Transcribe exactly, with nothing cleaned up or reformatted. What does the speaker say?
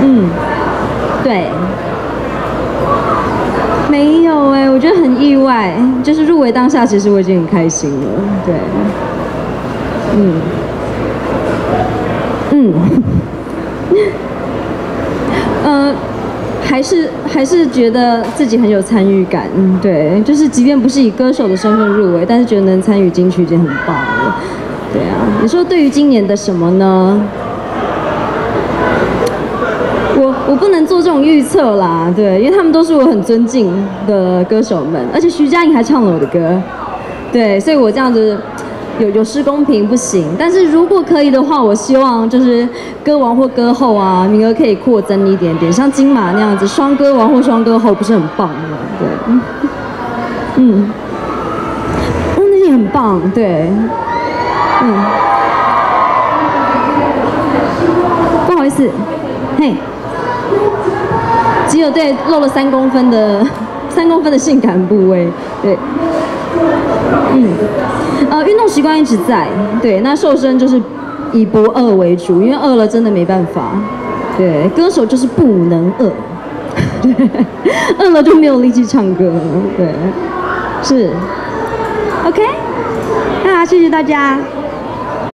嗯，对，没有哎、我觉得很意外，就是入围当下，其实我已经很开心了，对，嗯，嗯，呃。还是还是觉得自己很有参与感，嗯，对，就是即便不是以歌手的身份入围，但是觉得能参与金曲已经很棒了，对啊。你说对于今年的什么呢？我我不能做这种预测啦，对，因为他们都是我很尊敬的歌手们，而且徐佳莹还唱了我的歌，对，所以我这样子。有有失公平不行，但是如果可以的话，我希望就是歌王或歌后啊，名额可以扩增一点点，像金马那样子，双歌王或双歌后不是很棒吗？对，嗯，哦，那也很棒，对，嗯，不好意思，嘿，只有对露了三公分的三公分的性感部位，对。嗯，呃，运动习惯一直在，对，那瘦身就是以不饿为主，因为饿了真的没办法。对，歌手就是不能饿，对，饿了就没有力气唱歌了。对，是 ，OK， 那谢谢大家。